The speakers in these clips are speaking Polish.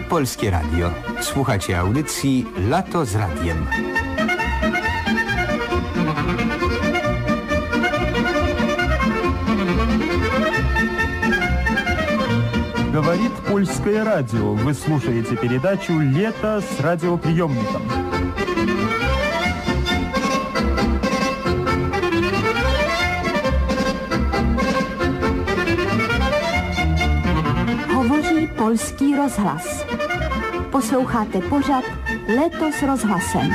Polskie Radio. Słuchacie audycji Lato z Radiem. Говорит Польское радио. Вы слушаете передачу «Лето с радиоприемником». Hovoří Polský rozhlas. Posloucháte pořad Leto s rozhlasem.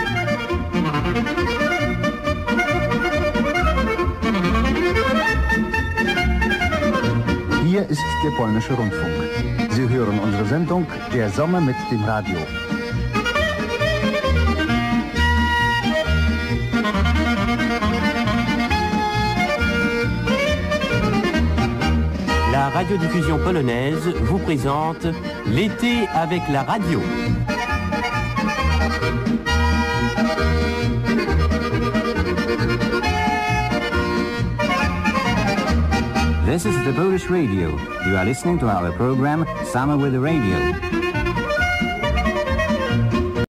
Hier ist der polnische Rundfunk. Sie hören unsere Sendung Der Sommer mit dem Radio. La radiodiffusion polonaise vous présente L'été avec la radio. This is the Polish Radio. You are listening to our program Summer with the Radio.